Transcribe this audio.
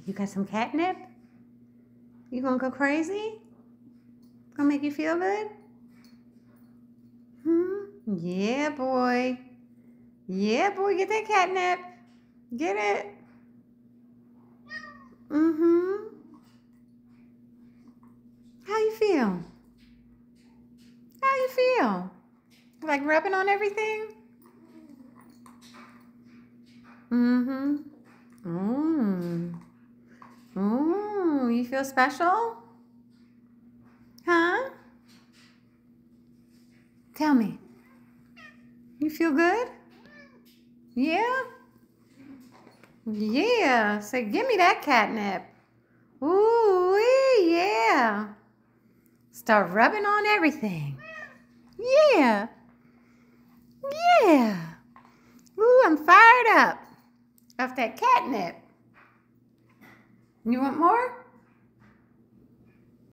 You got some catnip? You gonna go crazy? Gonna make you feel good? Yeah, boy. Yeah, boy, get that catnip. Get it. How you feel? How you feel? Like rubbing on everything? Mmm. You feel special? Huh? Tell me. You feel good? Yeah? Yeah. Say, give me that catnip. Ooh, yeah. Start rubbing on everything. Yeah. Yeah. Ooh, I'm fired up off that catnip. You want more?